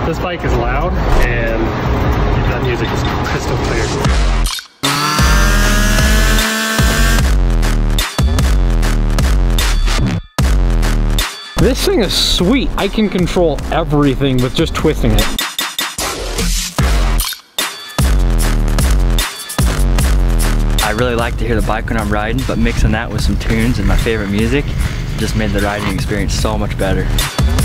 This bike is loud, and that music is crystal clear. This thing is sweet. I can control everything with just twisting it. I really like to hear the bike when I'm riding, but mixing that with some tunes and my favorite music just made the riding experience so much better.